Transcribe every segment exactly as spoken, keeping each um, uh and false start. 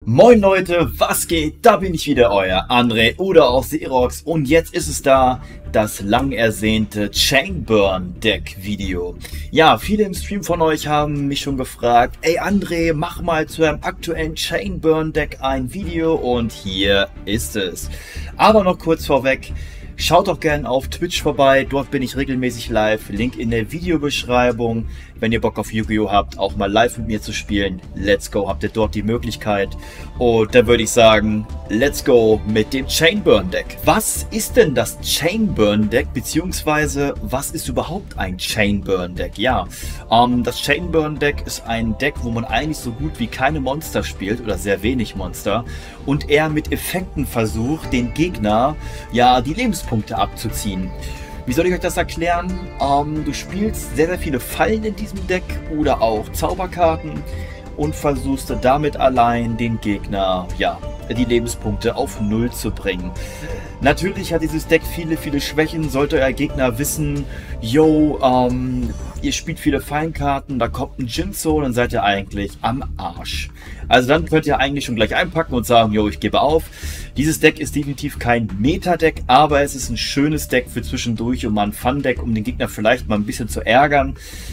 Moin Leute, was geht? Da bin ich wieder, euer André oder auch Xerox und jetzt ist es da, das lang ersehnte Chainburn Deck Video. Ja, viele im Stream von euch haben mich schon gefragt, ey André, mach mal zu einem aktuellen Chainburn Deck ein Video und hier ist es. Aber noch kurz vorweg, schaut doch gerne auf Twitch vorbei, dort bin ich regelmäßig live, Link in der Videobeschreibung. Wenn ihr Bock auf Yu-Gi-Oh! Habt, auch mal live mit mir zu spielen, let's go, habt ihr dort die Möglichkeit. Und dann würde ich sagen, let's go mit dem Chainburn Deck. Was ist denn das Chainburn Deck, beziehungsweise was ist überhaupt ein Chainburn Deck? Ja, ähm, das Chainburn Deck ist ein Deck, wo man eigentlich so gut wie keine Monster spielt oder sehr wenig Monster und eher mit Effekten versucht, den Gegner ja die Lebenspunkte abzuziehen. Wie soll ich euch das erklären? Ähm, du spielst sehr, sehr viele Fallen in diesem Deck oder auch Zauberkarten und versuchst damit allein den Gegner, ja, die Lebenspunkte auf Null zu bringen. Natürlich hat dieses Deck viele, viele Schwächen. Sollte euer Gegner wissen, yo, ähm, ihr spielt viele Fallenkarten, da kommt ein Jinzo, dann seid ihr eigentlich am Arsch. Also dann könnt ihr eigentlich schon gleich einpacken und sagen, yo, ich gebe auf. Dieses Deck ist definitiv kein Meta-Deck, aber es ist ein schönes Deck für zwischendurch und mal ein Fun-Deck, um den Gegner vielleicht mal ein bisschen zu ärgern.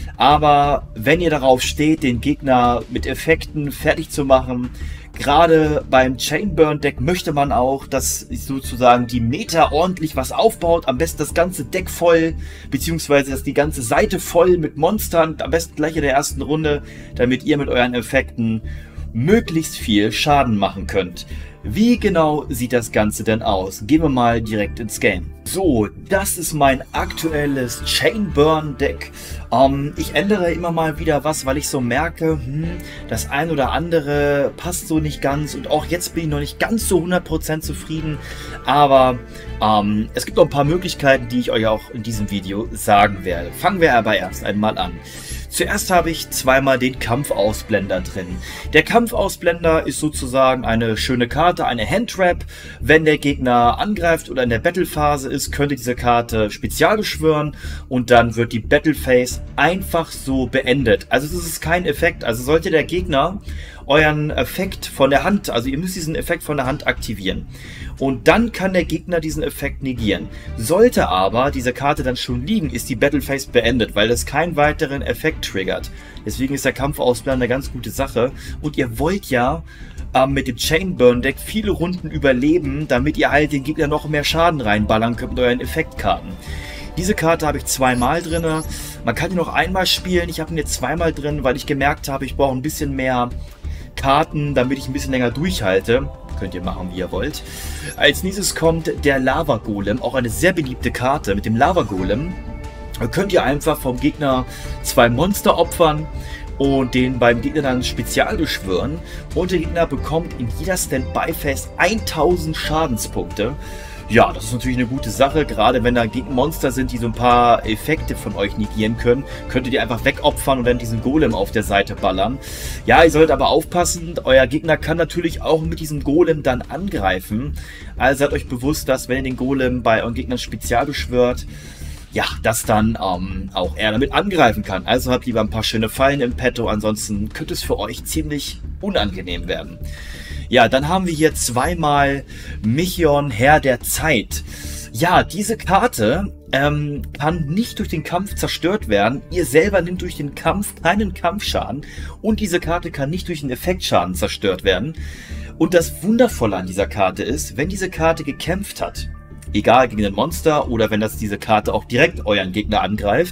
Aber wenn ihr darauf steht, den Gegner mit Effekten fertig zu machen, gerade beim Chainburn Deck möchte man auch, dass sozusagen die Meta ordentlich was aufbaut. Am besten das ganze Deck voll, beziehungsweise dass die ganze Seite voll mit Monstern, am besten gleich in der ersten Runde, damit ihr mit euren Effekten möglichst viel Schaden machen könnt. Wie genau sieht das Ganze denn aus? Gehen wir mal direkt ins Game. So, das ist mein aktuelles Chainburn Deck. Ähm, ich ändere immer mal wieder was, weil ich so merke, hm, das ein oder andere passt so nicht ganz. Und auch jetzt bin ich noch nicht ganz so hundert Prozent zufrieden. Aber ähm, es gibt noch ein paar Möglichkeiten, die ich euch auch in diesem Video sagen werde. Fangen wir aber erst einmal an. Zuerst habe ich zweimal den Kampfausblender drin. Der Kampfausblender ist sozusagen eine schöne Karte, eine Handtrap. Wenn der Gegner angreift oder in der Battlephase ist, könnt ihr diese Karte spezial beschwören und dann wird die Battlephase einfach so beendet. Also das ist kein Effekt. Also sollte der Gegner euren Effekt von der Hand, also ihr müsst diesen Effekt von der Hand aktivieren. Und dann kann der Gegner diesen Effekt negieren. Sollte aber diese Karte dann schon liegen, ist die Battlephase beendet, weil das keinen weiteren Effekt triggert. Deswegen ist der Kampfausblender eine ganz gute Sache. Und ihr wollt ja ähm, mit dem Chainburn Deck viele Runden überleben, damit ihr halt den Gegner noch mehr Schaden reinballern könnt mit euren Effektkarten. Diese Karte habe ich zweimal drin. Man kann die noch einmal spielen. Ich habe ihn jetzt zweimal drin, weil ich gemerkt habe, ich brauche ein bisschen mehr Karten, damit ich ein bisschen länger durchhalte. Könnt ihr machen, wie ihr wollt. Als nächstes kommt der Lava Golem, auch eine sehr beliebte Karte. Mit dem Lava Golem könnt ihr einfach vom Gegner zwei Monster opfern und den beim Gegner dann spezial beschwören. Und der Gegner bekommt in jeder Standby-Phase tausend Schadenspunkte. Ja, das ist natürlich eine gute Sache, gerade wenn da Monster sind, die so ein paar Effekte von euch negieren können, könnt ihr die einfach wegopfern und dann diesen Golem auf der Seite ballern. Ja, ihr solltet aber aufpassen, euer Gegner kann natürlich auch mit diesem Golem dann angreifen. Also seid euch bewusst, dass wenn ihr den Golem bei euren Gegnern spezial beschwört, ja, dass dann ähm, auch er damit angreifen kann. Also habt lieber ein paar schöne Fallen im Petto, ansonsten könnte es für euch ziemlich unangenehm werden. Ja, dann haben wir hier zweimal Michion, Herr der Zeit. Ja, diese Karte ähm, kann nicht durch den Kampf zerstört werden. Ihr selber nehmt durch den Kampf keinen Kampfschaden. Und diese Karte kann nicht durch den Effektschaden zerstört werden. Und das Wundervolle an dieser Karte ist, wenn diese Karte gekämpft hat, egal gegen ein Monster oder wenn das diese Karte auch direkt euren Gegner angreift,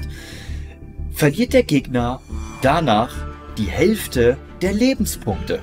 verliert der Gegner danach die Hälfte der Lebenspunkte.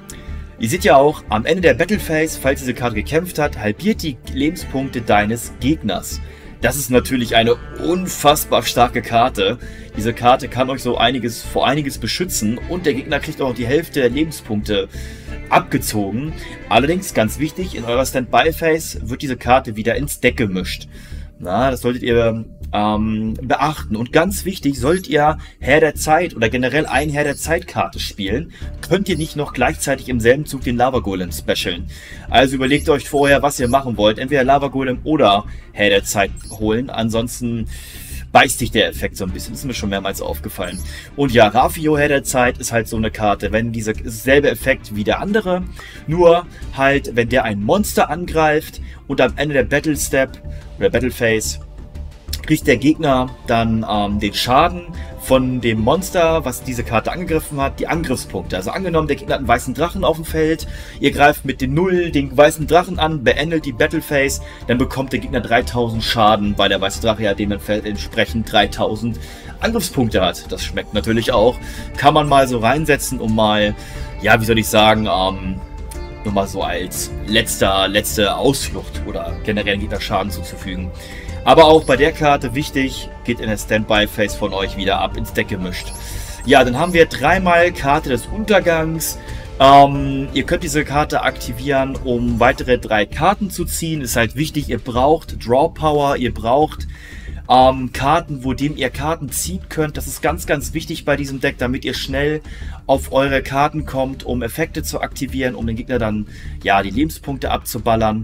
Ihr seht ja auch, am Ende der Battlephase, falls diese Karte gekämpft hat, halbiert die Lebenspunkte deines Gegners. Das ist natürlich eine unfassbar starke Karte. Diese Karte kann euch so einiges vor einiges beschützen und der Gegner kriegt auch noch die Hälfte der Lebenspunkte abgezogen. Allerdings, ganz wichtig, in eurer Standby-Phase wird diese Karte wieder ins Deck gemischt. Na, das solltet ihr ähm, beachten. Und ganz wichtig, sollt ihr Herr der Zeit oder generell ein Herr der Zeit-Karte spielen, könnt ihr nicht noch gleichzeitig im selben Zug den Lava Golem specialen. Also überlegt euch vorher, was ihr machen wollt. Entweder Lava Golem oder Herr der Zeit holen. Ansonsten beißt sich der Effekt so ein bisschen. Das ist mir schon mehrmals aufgefallen. Und ja, Rafio, Herr der Zeit, ist halt so eine Karte, wenn dieser selbe Effekt wie der andere, nur halt, wenn der ein Monster angreift und am Ende der Battle Step oder Battle Phase kriegt der Gegner dann ähm, den Schaden von dem Monster, was diese Karte angegriffen hat, die Angriffspunkte. Also angenommen, der Gegner hat einen weißen Drachen auf dem Feld, ihr greift mit dem Null den weißen Drachen an, beendet die Battle Phase, dann bekommt der Gegner dreitausend Schaden, weil der weiße Drache ja dementsprechend dreitausend Angriffspunkte hat. Das schmeckt natürlich auch. Kann man mal so reinsetzen, um mal, ja, wie soll ich sagen, ähm, nur mal so als letzter, letzte Ausflucht oder generell Gegner Schaden zuzufügen. Aber auch bei der Karte wichtig, geht in der Standby-Phase von euch wieder ab ins Deck gemischt. Ja, dann haben wir dreimal Karte des Untergangs. Ähm, ihr könnt diese Karte aktivieren, um weitere drei Karten zu ziehen. Ist halt wichtig, ihr braucht Draw Power, ihr braucht ähm, Karten, wo dem ihr Karten ziehen könnt. Das ist ganz, ganz wichtig bei diesem Deck, damit ihr schnell auf eure Karten kommt, um Effekte zu aktivieren, um den Gegner dann, ja, die Lebenspunkte abzuballern.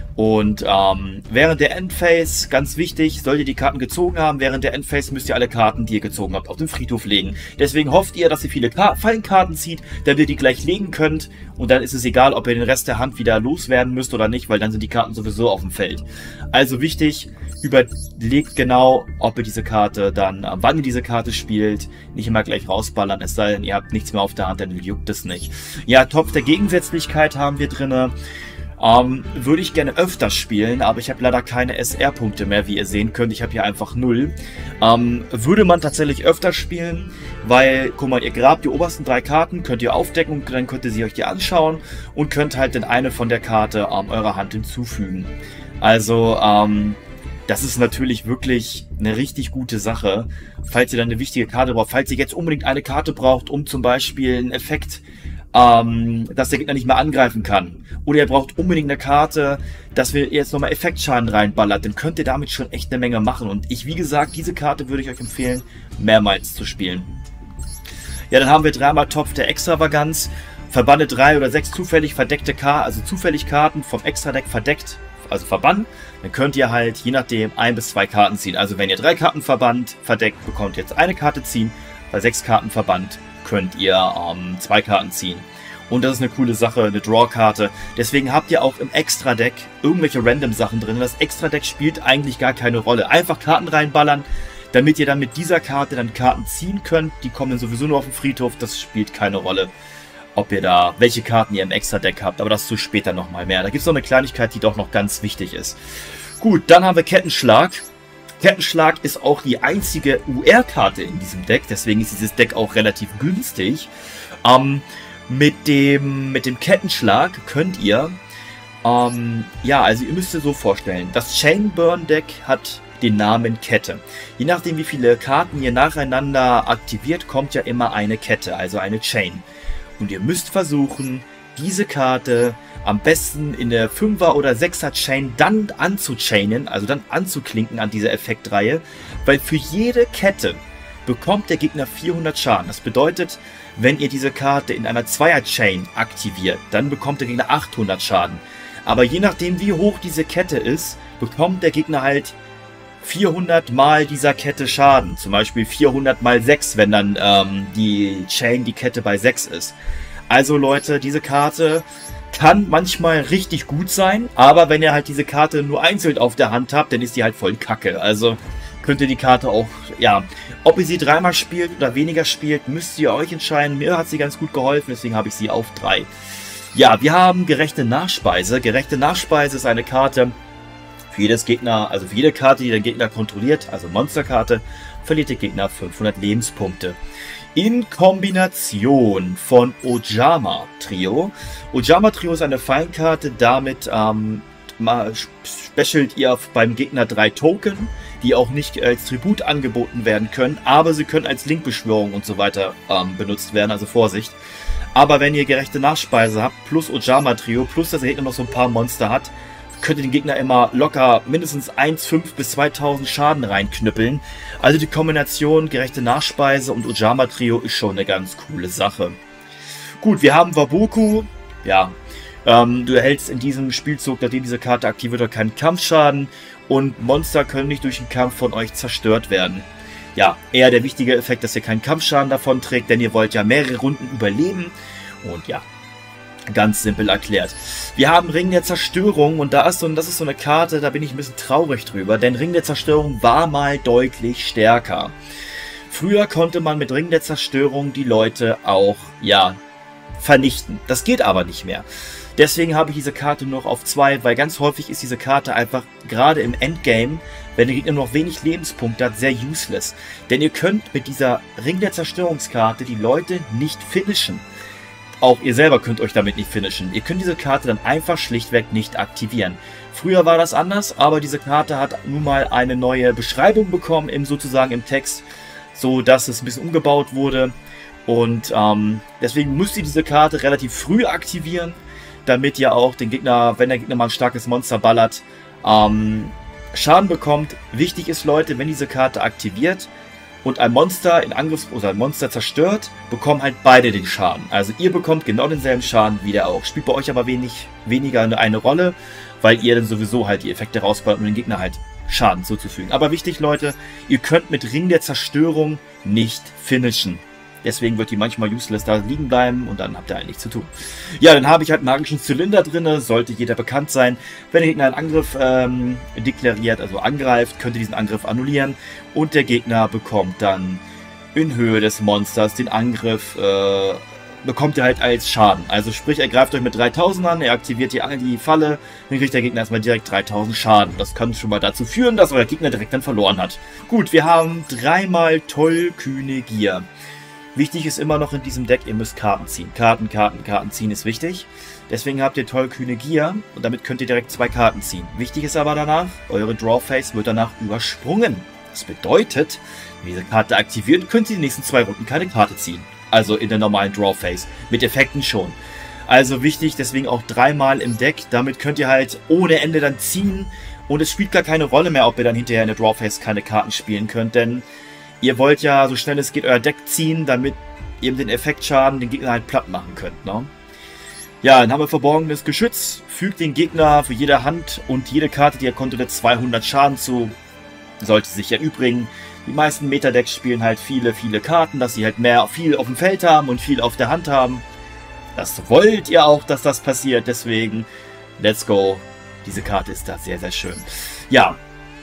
Und ähm, während der Endphase, ganz wichtig, solltet ihr die Karten gezogen haben, während der Endphase müsst ihr alle Karten, die ihr gezogen habt, auf den Friedhof legen. Deswegen hofft ihr, dass ihr viele Ka Fallenkarten zieht, damit ihr die gleich legen könnt. Und dann ist es egal, ob ihr den Rest der Hand wieder loswerden müsst oder nicht, weil dann sind die Karten sowieso auf dem Feld. Also wichtig, überlegt genau, ob ihr diese Karte dann, äh, wann ihr diese Karte spielt, nicht immer gleich rausballern, es sei denn, ihr habt nichts mehr auf der Hand, dann juckt es nicht. Ja, Topf der Gegensätzlichkeit haben wir drinne. Ähm, würde ich gerne öfters spielen, aber ich habe leider keine S R-Punkte mehr, wie ihr sehen könnt. Ich habe hier einfach null. Ähm, würde man tatsächlich öfter spielen, weil, guck mal, ihr grabt die obersten drei Karten, könnt ihr aufdecken und dann könnt ihr sie euch die anschauen und könnt halt dann eine von der Karte ähm, eurer Hand hinzufügen. Also, ähm, das ist natürlich wirklich eine richtig gute Sache, falls ihr dann eine wichtige Karte braucht. Falls ihr jetzt unbedingt eine Karte braucht, um zum Beispiel einen Effekt, ähm, dass der Gegner nicht mehr angreifen kann. Oder ihr braucht unbedingt eine Karte, dass wir jetzt nochmal Effektschaden reinballert, dann könnt ihr damit schon echt eine Menge machen. Und ich, wie gesagt, diese Karte würde ich euch empfehlen, mehrmals zu spielen. Ja, dann haben wir dreimal Topf der Extravaganz. Verbanne drei oder sechs zufällig verdeckte Karten, also zufällig Karten vom Extra-Deck verdeckt, also verbannen. Dann könnt ihr halt, je nachdem, ein bis zwei Karten ziehen. Also wenn ihr drei Karten verbannt, verdeckt, bekommt ihr jetzt eine Karte ziehen. Bei sechs Karten verbannt könnt ihr ähm, zwei Karten ziehen. Und das ist eine coole Sache, eine Draw-Karte. Deswegen habt ihr auch im Extra-Deck irgendwelche Random-Sachen drin. Das Extra-Deck spielt eigentlich gar keine Rolle. Einfach Karten reinballern, damit ihr dann mit dieser Karte dann Karten ziehen könnt. Die kommen sowieso nur auf den Friedhof. Das spielt keine Rolle, ob ihr da, welche Karten ihr im Extra-Deck habt. Aber das zu später nochmal mehr. Da gibt es noch eine Kleinigkeit, die doch noch ganz wichtig ist. Gut, dann haben wir Kettenschlag. Kettenschlag ist auch die einzige U R-Karte in diesem Deck. Deswegen ist dieses Deck auch relativ günstig. Ähm... Mit dem, mit dem Kettenschlag könnt ihr, ähm, ja, also ihr müsst ihr so vorstellen, das Chainburn-Deck hat den Namen Kette. Je nachdem, wie viele Karten ihr nacheinander aktiviert, kommt ja immer eine Kette, also eine Chain. Und ihr müsst versuchen, diese Karte am besten in der fünfer oder sechser Chain dann anzuchainen, also dann anzuklinken an diese Effektreihe, weil für jede Kette bekommt der Gegner vierhundert Schaden. Das bedeutet, wenn ihr diese Karte in einer Zweier-Chain aktiviert, dann bekommt der Gegner achthundert Schaden. Aber je nachdem, wie hoch diese Kette ist, bekommt der Gegner halt vierhundert mal dieser Kette Schaden. Zum Beispiel vierhundert mal sechs, wenn dann ähm, die Chain, die Kette bei sechs ist. Also Leute, diese Karte kann manchmal richtig gut sein, aber wenn ihr halt diese Karte nur einzeln auf der Hand habt, dann ist die halt voll kacke. Also könnt ihr die Karte auch, ja, ob ihr sie dreimal spielt oder weniger spielt, müsst ihr euch entscheiden. Mir hat sie ganz gut geholfen, deswegen habe ich sie auf drei. Ja, wir haben gerechte Nachspeise. Gerechte Nachspeise ist eine Karte für jedes Gegner, also für jede Karte, die der Gegner kontrolliert, also Monsterkarte, verliert der Gegner fünfhundert Lebenspunkte. In Kombination von Ojama Trio. Ojama Trio ist eine Fallenkarte, damit ähm, specialt ihr beim Gegner drei Token, die auch nicht als Tribut angeboten werden können, aber sie können als Linkbeschwörung und so weiter ähm, benutzt werden, also Vorsicht. Aber wenn ihr gerechte Nachspeise habt, plus Ojama Trio, plus dass der Gegner noch so ein paar Monster hat, könnt ihr den Gegner immer locker mindestens eins Komma fünf bis zweitausend Schaden reinknüppeln. Also die Kombination gerechte Nachspeise und Ojama Trio ist schon eine ganz coole Sache. Gut, wir haben Waboku, ja, ähm, du erhältst in diesem Spielzug, nachdem diese Karte aktiv wird, keinen Kampfschaden. und Monster können nicht durch den Kampf von euch zerstört werden. Ja, eher der wichtige Effekt, dass ihr keinen Kampfschaden davon trägt, denn ihr wollt ja mehrere Runden überleben. Und ja, ganz simpel erklärt. Wir haben Ring der Zerstörung und da ist so, das ist so eine Karte, da bin ich ein bisschen traurig drüber, denn Ring der Zerstörung war mal deutlich stärker. Früher konnte man mit Ring der Zerstörung die Leute auch, ja, vernichten. Das geht aber nicht mehr. Deswegen habe ich diese Karte nur noch auf zwei, weil ganz häufig ist diese Karte einfach, gerade im Endgame, wenn der Gegner nur noch wenig Lebenspunkte hat, sehr useless. Denn ihr könnt mit dieser Ring der Zerstörungskarte die Leute nicht finishen. Auch ihr selber könnt euch damit nicht finishen. Ihr könnt diese Karte dann einfach schlichtweg nicht aktivieren. Früher war das anders, aber diese Karte hat nun mal eine neue Beschreibung bekommen, im, sozusagen im Text, so dass es ein bisschen umgebaut wurde. Und ähm, deswegen müsst ihr diese Karte relativ früh aktivieren, damit ihr auch den Gegner, wenn der Gegner mal ein starkes Monster ballert, ähm, Schaden bekommt. Wichtig ist, Leute, wenn diese Karte aktiviert und ein Monster in Angriff oder ein Monster zerstört, bekommen halt beide den Schaden. Also ihr bekommt genau denselben Schaden wie der auch. Spielt bei euch aber wenig, weniger eine, eine Rolle, weil ihr dann sowieso halt die Effekte rausballt, um den Gegner halt Schaden zuzufügen. Aber wichtig, Leute, ihr könnt mit Ring der Zerstörung nicht finishen. Deswegen wird die manchmal useless da liegen bleiben und dann habt ihr eigentlich zu tun. Ja, dann habe ich halt magischen Zylinder drin, sollte jeder bekannt sein. Wenn der Gegner einen Angriff ähm, deklariert, also angreift, könnt ihr diesen Angriff annullieren und der Gegner bekommt dann in Höhe des Monsters den Angriff, äh, bekommt ihr halt als Schaden. Also sprich, er greift euch mit dreitausend an, er aktiviert die, die Falle, dann kriegt der Gegner erstmal direkt dreitausend Schaden. Das kann schon mal dazu führen, dass euer Gegner direkt dann verloren hat. Gut, wir haben dreimal tollkühne Gier. Wichtig ist immer noch in diesem Deck, ihr müsst Karten ziehen. Karten, Karten, Karten ziehen ist wichtig. Deswegen habt ihr tollkühne Gier und damit könnt ihr direkt zwei Karten ziehen. Wichtig ist aber danach, eure Drawphase wird danach übersprungen. Das bedeutet, wenn ihr diese Karte aktiviert, könnt ihr die nächsten zwei Runden keine Karte ziehen. Also in der normalen Drawphase. Mit Effekten schon. Also wichtig, deswegen auch dreimal im Deck. Damit könnt ihr halt ohne Ende dann ziehen. Und es spielt gar keine Rolle mehr, ob ihr dann hinterher in der Drawphase keine Karten spielen könnt. Denn ihr wollt ja so schnell es geht euer Deck ziehen, damit ihr den Effektschaden den Gegner halt platt machen könnt. Ne? Ja, dann haben wir verborgenes Geschütz. Fügt den Gegner für jede Hand und jede Karte, die er kontrolliert, zweihundert Schaden zu. Sollte sich erübrigen. Die meisten Metadecks spielen halt viele, viele Karten, dass sie halt mehr viel auf dem Feld haben und viel auf der Hand haben. Das wollt ihr auch, dass das passiert. Deswegen, let's go. Diese Karte ist da sehr, sehr schön. Ja,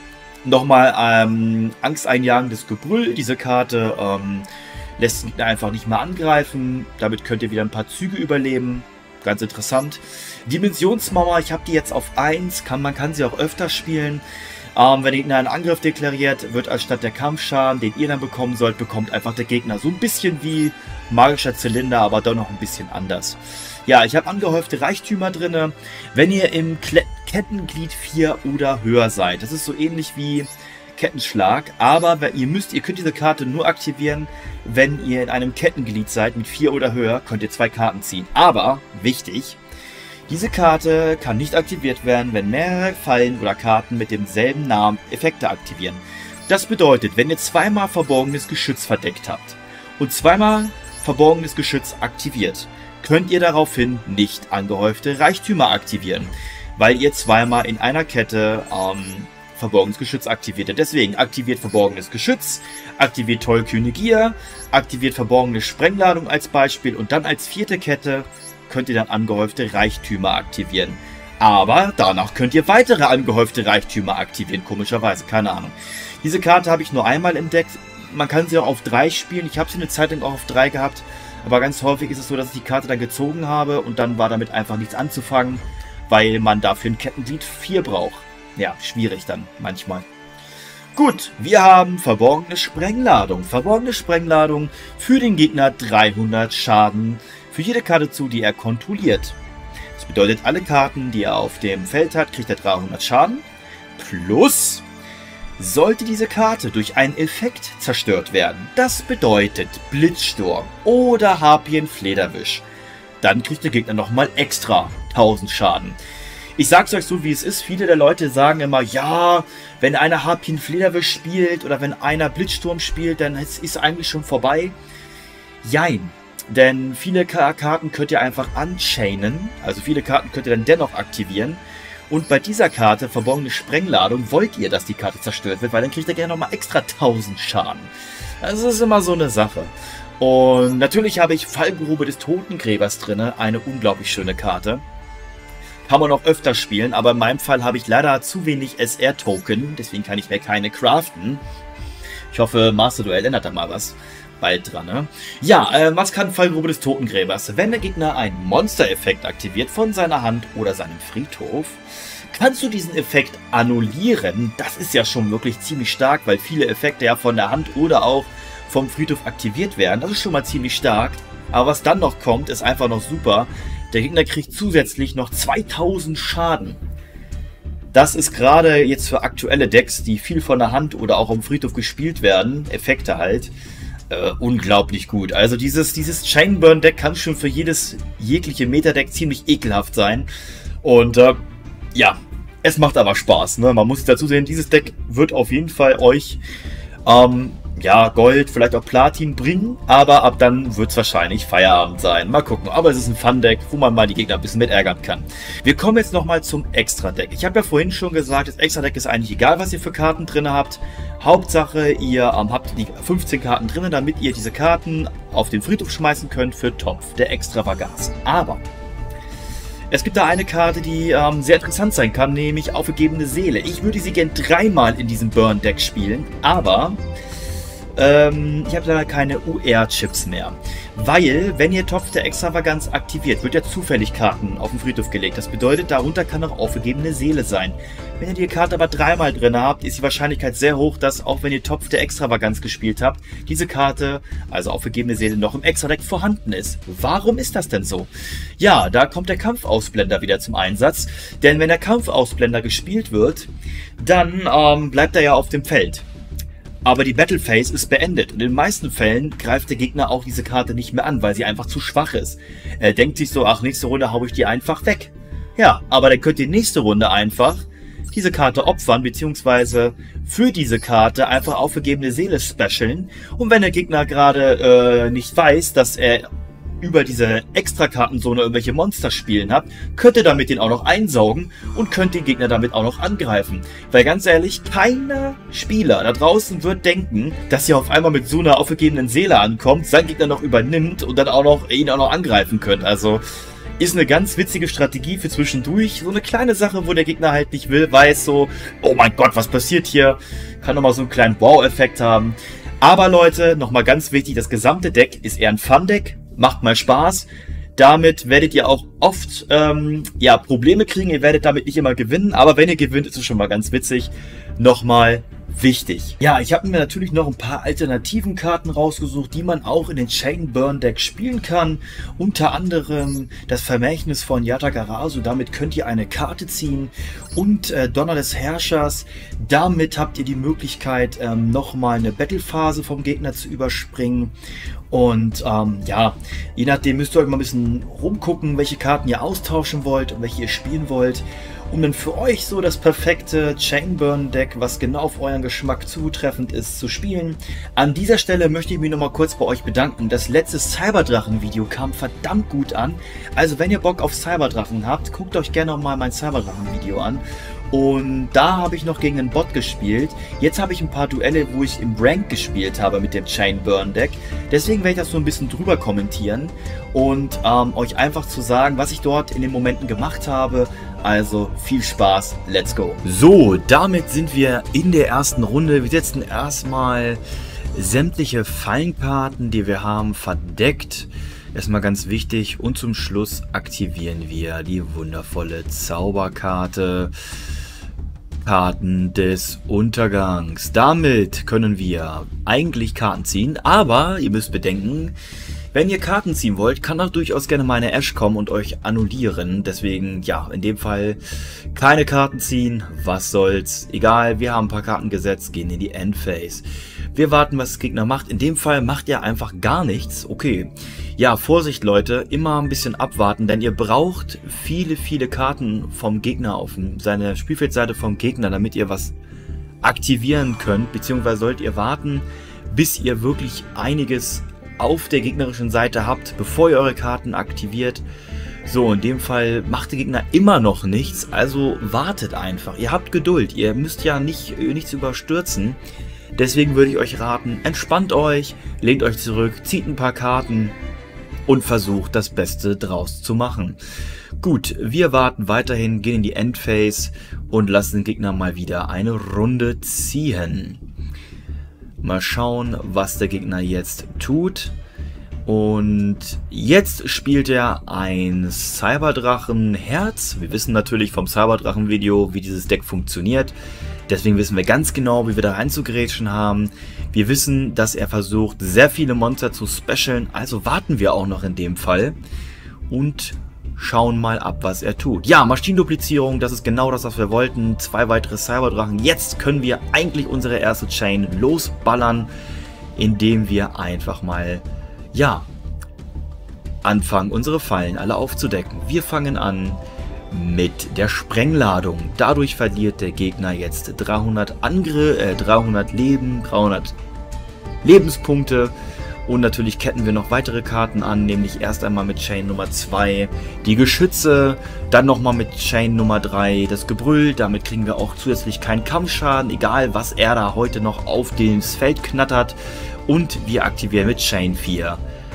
nochmal ähm, angsteinjagendes Gebrüll. Diese Karte ähm, lässt den Gegner einfach nicht mehr angreifen. Damit könnt ihr wieder ein paar Züge überleben. Ganz interessant. Dimensionsmauer, ich habe die jetzt auf eins. Kann, man kann sie auch öfter spielen. Ähm, wenn der Gegner einen Angriff deklariert, wird anstatt der Kampfschaden, den ihr dann bekommen sollt, bekommt einfach der Gegner. So ein bisschen wie magischer Zylinder, aber doch noch ein bisschen anders. Ja, ich habe angehäufte Reichtümer drin. Wenn ihr im Kle Kettenglied vier oder höher seid, das ist so ähnlich wie Kettenschlag, aber ihr müsst, ihr könnt diese Karte nur aktivieren, wenn ihr in einem Kettenglied seid mit vier oder höher, könnt ihr zwei Karten ziehen. Aber, wichtig, diese Karte kann nicht aktiviert werden, wenn mehrere Fallen oder Karten mit demselben Namen Effekte aktivieren. Das bedeutet, wenn ihr zweimal verborgenes Geschütz verdeckt habt und zweimal verborgenes Geschütz aktiviert, könnt ihr daraufhin nicht angehäufte Reichtümer aktivieren, weil ihr zweimal in einer Kette ähm, verborgenes Geschütz aktiviert. Deswegen aktiviert verborgenes Geschütz, aktiviert tollkühne Gier, aktiviert verborgene Sprengladung als Beispiel und dann als vierte Kette könnt ihr dann angehäufte Reichtümer aktivieren. Aber danach könnt ihr weitere angehäufte Reichtümer aktivieren, komischerweise, keine Ahnung. Diese Karte habe ich nur einmal im Deck. Man kann sie auch auf drei spielen. Ich habe sie eine Zeit lang auch auf drei gehabt. Aber ganz häufig ist es so, dass ich die Karte dann gezogen habe und dann war damit einfach nichts anzufangen, weil man dafür ein Kettenglied vier braucht. Ja, schwierig dann manchmal. Gut, wir haben verborgene Sprengladung. Verborgene Sprengladung für den Gegner dreihundert Schaden für jede Karte zu, die er kontrolliert. Das bedeutet, alle Karten, die er auf dem Feld hat, kriegt er dreihundert Schaden. Plus, sollte diese Karte durch einen Effekt zerstört werden, das bedeutet Blitzsturm oder Harpienflederwisch, dann kriegt der Gegner nochmal extra tausend Schaden. Ich sag's euch so, wie es ist. Viele der Leute sagen immer, ja, wenn einer Harpienflederwisch spielt oder wenn einer Blitzsturm spielt, dann ist es eigentlich schon vorbei. Jein. Denn viele Karten könnt ihr einfach unchainen, also viele Karten könnt ihr dann dennoch aktivieren. Und bei dieser Karte, verborgene Sprengladung, wollt ihr, dass die Karte zerstört wird, weil dann kriegt ihr gerne nochmal extra tausend Schaden. Also das ist immer so eine Sache. Und natürlich habe ich Fallgrube des Totengräbers drin, eine unglaublich schöne Karte. Kann man noch öfter spielen, aber in meinem Fall habe ich leider zu wenig S R-Token, deswegen kann ich mir keine craften. Ich hoffe, Master Duell ändert da mal was bald dran, ne? Ja, äh, was kann Fallgrube des Totengräbers? Wenn der Gegner einen Monster-Effekt aktiviert von seiner Hand oder seinem Friedhof, kannst du diesen Effekt annullieren. Das ist ja schon wirklich ziemlich stark, weil viele Effekte ja von der Hand oder auch vom Friedhof aktiviert werden. Das ist schon mal ziemlich stark. Aber was dann noch kommt, ist einfach noch super. Der Gegner kriegt zusätzlich noch zweitausend Schaden. Das ist gerade jetzt für aktuelle Decks, die viel von der Hand oder auch am Friedhof gespielt werden, Effekte halt, äh, unglaublich gut. Also dieses, dieses Chainburn-Deck kann schon für jedes jegliche Meta-Deck ziemlich ekelhaft sein. Und äh, ja, es macht aber Spaß, ne? Man muss dazu sehen, dieses Deck wird auf jeden Fall euch ähm, ja, Gold, vielleicht auch Platin bringen, aber ab dann wird es wahrscheinlich Feierabend sein. Mal gucken, aber es ist ein Fun-Deck, wo man mal die Gegner ein bisschen mit ärgern kann. Wir kommen jetzt nochmal zum Extra-Deck. Ich habe ja vorhin schon gesagt, das Extra-Deck ist eigentlich egal, was ihr für Karten drin habt. Hauptsache, ihr ähm, habt die fünfzehn Karten drin, damit ihr diese Karten auf den Friedhof schmeißen könnt für Topf der Extravaganz. Aber es gibt da eine Karte, die ähm, sehr interessant sein kann, nämlich Aufgegebene Seele. Ich würde sie gern dreimal in diesem Burn-Deck spielen, aber Ähm, ich habe leider keine U R-Chips mehr. Weil, wenn ihr Topf der Extravaganz aktiviert, wird ja zufällig Karten auf den Friedhof gelegt. Das bedeutet, darunter kann auch aufgegebene Seele sein. Wenn ihr die Karte aber dreimal drin habt, ist die Wahrscheinlichkeit sehr hoch, dass auch wenn ihr Topf der Extravaganz gespielt habt, diese Karte, also aufgegebene Seele, noch im Extra-Deck vorhanden ist. Warum ist das denn so? Ja, da kommt der Kampfausblender wieder zum Einsatz. Denn wenn der Kampfausblender gespielt wird, dann ähm, bleibt er ja auf dem Feld. Aber die Battle Phase ist beendet und in den meisten Fällen greift der Gegner auch diese Karte nicht mehr an, weil sie einfach zu schwach ist. Er denkt sich so, ach, nächste Runde hau ich die einfach weg. Ja, aber dann könnt ihr nächste Runde einfach diese Karte opfern, beziehungsweise für diese Karte einfach aufgegebene Seele specialen. Und wenn der Gegner gerade äh, nicht weiß, dass er über diese Extrakartenzone irgendwelche Monster spielen habt, könnt ihr damit den auch noch einsaugen und könnt den Gegner damit auch noch angreifen. Weil ganz ehrlich, keiner Spieler da draußen wird denken, dass ihr auf einmal mit so einer aufgegebenen Seele ankommt, seinen Gegner noch übernimmt und dann auch noch ihn auch noch angreifen könnt. Also ist eine ganz witzige Strategie für zwischendurch. So eine kleine Sache, wo der Gegner halt nicht will, weiß so, oh mein Gott, was passiert hier? Kann nochmal so einen kleinen Wow-Effekt haben. Aber Leute, nochmal ganz wichtig, das gesamte Deck ist eher ein Fun-Deck. Macht mal Spaß. Damit werdet ihr auch oft ähm, ja, Probleme kriegen. Ihr werdet damit nicht immer gewinnen. Aber wenn ihr gewinnt, ist es schon mal ganz witzig. Nochmal wichtig. Ja, ich habe mir natürlich noch ein paar alternativen Karten rausgesucht, die man auch in den Chainburn Deck spielen kann. Unter anderem das Vermächtnis von Yata-Garasu. Damit könnt ihr eine Karte ziehen. Und äh, Donner des Herrschers. Damit habt ihr die Möglichkeit, ähm, nochmal eine Battlephase vom Gegner zu überspringen. Und ähm, ja, je nachdem müsst ihr euch mal ein bisschen rumgucken, welche Karten ihr austauschen wollt und welche ihr spielen wollt, um dann für euch so das perfekte Chainburn-Deck, was genau auf euren Geschmack zutreffend ist, zu spielen. An dieser Stelle möchte ich mich nochmal kurz bei euch bedanken. Das letzte Cyberdrachen-Video kam verdammt gut an. Also wenn ihr Bock auf Cyberdrachen habt, guckt euch gerne nochmal mein Cyberdrachen-Video an. Und da habe ich noch gegen einen Bot gespielt. Jetzt habe ich ein paar Duelle, wo ich im Rank gespielt habe mit dem Chainburn Deck. Deswegen werde ich das so ein bisschen drüber kommentieren und ähm, euch einfach zu sagen, was ich dort in den Momenten gemacht habe. Also viel Spaß, let's go. So, damit sind wir in der ersten Runde. Wir setzen erstmal sämtliche Fallenkarten, die wir haben, verdeckt. Erstmal ganz wichtig. Und zum Schluss aktivieren wir die wundervolle Zauberkarte. Karten des Untergangs. Damit können wir eigentlich Karten ziehen, aber ihr müsst bedenken, wenn ihr Karten ziehen wollt, kann auch durchaus gerne meine Ash kommen und euch annullieren. Deswegen, ja, in dem Fall keine Karten ziehen. Was soll's? Egal, wir haben ein paar Karten gesetzt, gehen in die Endphase. Wir warten, was der Gegner macht. In dem Fall macht er einfach gar nichts. Okay. Ja, Vorsicht Leute, immer ein bisschen abwarten, denn ihr braucht viele, viele Karten vom Gegner auf seine Spielfeldseite vom Gegner, damit ihr was aktivieren könnt. Beziehungsweise sollt ihr warten, bis ihr wirklich einiges auf der gegnerischen Seite habt, bevor ihr eure Karten aktiviert. So, in dem Fall macht der Gegner immer noch nichts, also wartet einfach. Ihr habt Geduld, ihr müsst ja nicht, nichts überstürzen. Deswegen würde ich euch raten, entspannt euch, lehnt euch zurück, zieht ein paar Karten und versucht das Beste draus zu machen. Gut, wir warten weiterhin, gehen in die Endphase und lassen den Gegner mal wieder eine Runde ziehen. Mal schauen, was der Gegner jetzt tut. Und jetzt spielt er ein Cyberdrachen-Herz. Wir wissen natürlich vom Cyberdrachen-Video, wie dieses Deck funktioniert. Deswegen wissen wir ganz genau, wie wir da reinzugrätschen haben. Wir wissen, dass er versucht, sehr viele Monster zu specialen. Also warten wir auch noch in dem Fall. Und schauen mal ab, was er tut. Ja, Maschinenduplizierung, das ist genau das, was wir wollten. Zwei weitere Cyberdrachen. Jetzt können wir eigentlich unsere erste Chain losballern, indem wir einfach mal... ja, anfangen, unsere Fallen alle aufzudecken. Wir fangen an mit der Sprengladung. Dadurch verliert der Gegner jetzt dreihundert Angriff, äh, dreihundert Leben, dreihundert Lebenspunkte. Und natürlich ketten wir noch weitere Karten an, nämlich erst einmal mit Chain Nummer zwei die Geschütze, dann nochmal mit Chain Nummer drei das Gebrüll. Damit kriegen wir auch zusätzlich keinen Kampfschaden, egal was er da heute noch auf das Feld knattert. Und wir aktivieren mit Chain vier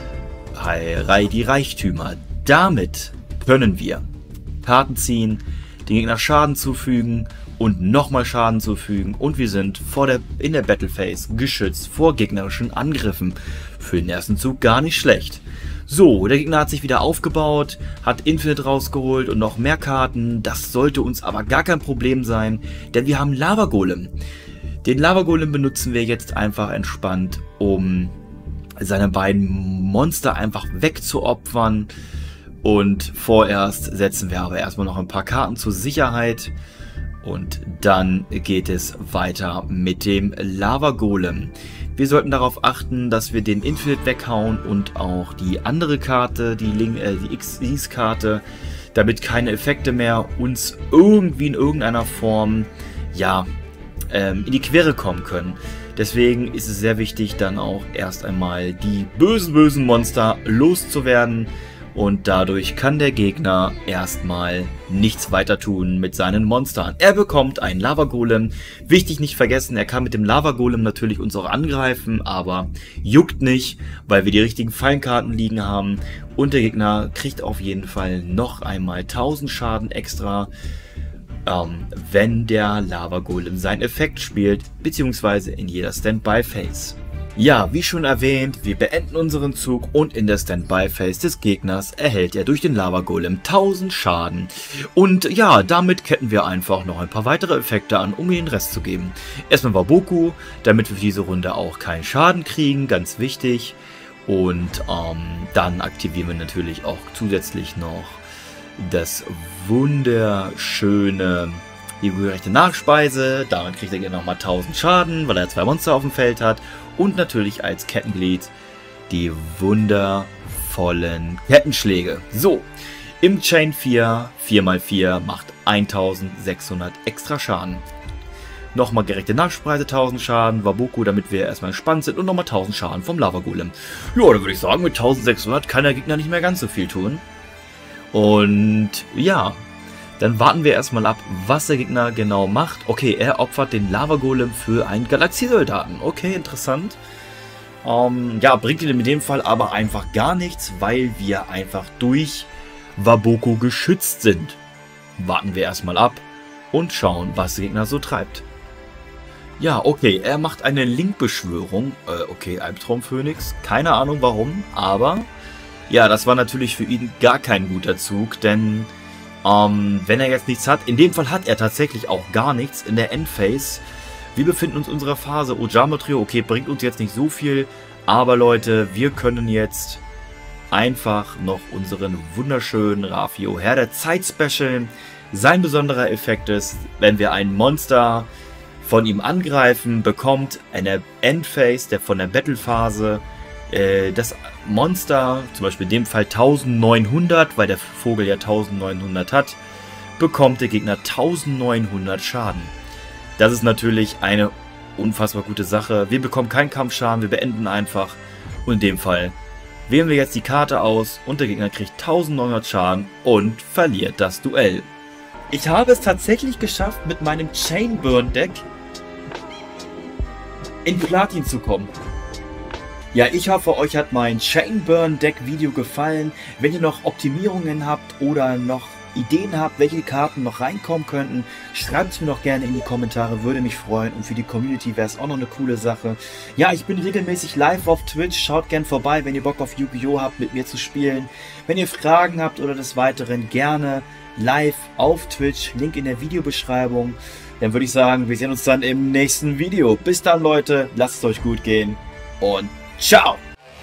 die Reichtümer. Damit können wir Karten ziehen, den Gegner Schaden zufügen und nochmal Schaden zufügen. Und wir sind vor der, in der Battle Phase geschützt vor gegnerischen Angriffen. Für den ersten Zug gar nicht schlecht. So, der Gegner hat sich wieder aufgebaut, hat Infinite rausgeholt und noch mehr Karten. Das sollte uns aber gar kein Problem sein, denn wir haben Lava Golem. Den Lava Golem benutzen wir jetzt einfach entspannt, um seine beiden Monster einfach wegzuopfern. Und vorerst setzen wir aber erstmal noch ein paar Karten zur Sicherheit. Und dann geht es weiter mit dem Lava Golem. Wir sollten darauf achten, dass wir den Infinite weghauen und auch die andere Karte, die, Link, äh, die X X-Karte, damit keine Effekte mehr uns irgendwie in irgendeiner Form, ja, in die Quere kommen können. Deswegen ist es sehr wichtig, dann auch erst einmal die bösen, bösen Monster loszuwerden. Und dadurch kann der Gegner erstmal nichts weiter tun mit seinen Monstern. Er bekommt einen Lava Golem. Wichtig nicht vergessen, er kann mit dem Lava Golem natürlich uns auch angreifen, aber juckt nicht, weil wir die richtigen Fallenkarten liegen haben. Und der Gegner kriegt auf jeden Fall noch einmal tausend Schaden extra, Ähm, wenn der Lava Golem seinen Effekt spielt, beziehungsweise in jeder Standby-Phase. Ja, wie schon erwähnt, wir beenden unseren Zug und in der Standby-Phase des Gegners erhält er durch den Lava Golem tausend Schaden. Und ja, damit ketten wir einfach noch ein paar weitere Effekte an, um ihm den Rest zu geben. Erstmal Waboku, damit wir für diese Runde auch keinen Schaden kriegen, ganz wichtig. Und ähm, dann aktivieren wir natürlich auch zusätzlich noch das wunderschöne gerechte Nachspeise. Damit kriegt er nochmal tausend Schaden, weil er zwei Monster auf dem Feld hat. Und natürlich als Kettenglied die wundervollen Kettenschläge. So, im Chain vier, vier mal vier macht eintausendsechshundert extra Schaden. Nochmal gerechte Nachspeise, tausend Schaden, Waboku, damit wir erstmal entspannt sind und nochmal tausend Schaden vom Lava Golem. Ja, dann würde ich sagen, mit eintausendsechshundert kann der Gegner nicht mehr ganz so viel tun. Und ja, dann warten wir erstmal ab, was der Gegner genau macht. Okay, er opfert den Lava Golem für einen Galaxiesoldaten. Okay, interessant. Ähm, ja, bringt ihm in dem Fall aber einfach gar nichts, weil wir einfach durch Waboku geschützt sind. Warten wir erstmal ab und schauen, was der Gegner so treibt. Ja, okay, er macht eine Link-Beschwörung. Äh, okay, Albtraum-Phönix. Keine Ahnung warum, aber... ja, das war natürlich für ihn gar kein guter Zug, denn ähm, wenn er jetzt nichts hat, in dem Fall hat er tatsächlich auch gar nichts in der Endphase. Wir befinden uns in unserer Phase Ojama Trio, okay, bringt uns jetzt nicht so viel, aber Leute, wir können jetzt einfach noch unseren wunderschönen Rafio Herr der Zeit specialen. Sein besonderer Effekt ist, wenn wir ein Monster von ihm angreifen, bekommt eine Endphase, der von der Battle-Phase, das Monster, zum Beispiel in dem Fall eintausendneunhundert, weil der Vogel ja eintausendneunhundert hat, bekommt der Gegner eintausendneunhundert Schaden. Das ist natürlich eine unfassbar gute Sache. Wir bekommen keinen Kampfschaden, wir beenden einfach. Und in dem Fall wählen wir jetzt die Karte aus und der Gegner kriegt neunzehnhundert Schaden und verliert das Duell. Ich habe es tatsächlich geschafft, mit meinem Chainburn Deck in Platin zu kommen. Ja, ich hoffe, euch hat mein Chainburn Deck Video gefallen. Wenn ihr noch Optimierungen habt oder noch Ideen habt, welche Karten noch reinkommen könnten, schreibt es mir doch gerne in die Kommentare, würde mich freuen, und für die Community wäre es auch noch eine coole Sache. Ja, ich bin regelmäßig live auf Twitch, schaut gern vorbei, wenn ihr Bock auf Yu-Gi-Oh! Habt, mit mir zu spielen. Wenn ihr Fragen habt oder des Weiteren, gerne live auf Twitch, Link in der Videobeschreibung. Dann würde ich sagen, wir sehen uns dann im nächsten Video. Bis dann, Leute, lasst es euch gut gehen und ciao!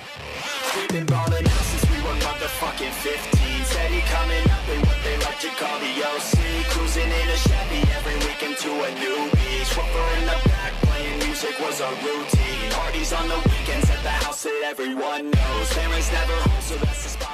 Was our routine. Parties on the weekends at the house that everyone knows. Parents never home, so that's the spot.